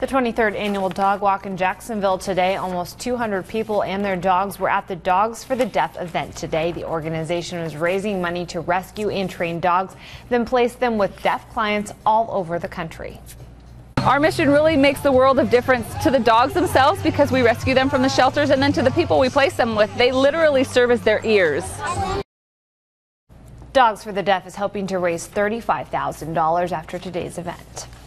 The 23rd annual dog walk in Jacksonville today. Almost 200 people and their dogs were at the Dogs for the Deaf event today. The organization was raising money to rescue and train dogs, then place them with deaf clients all over the country. Our mission really makes the world of difference to the dogs themselves because we rescue them from the shelters, and then to the people we place them with. They literally serve as their ears. Dogs for the Deaf is hoping to raise $35,000 after today's event.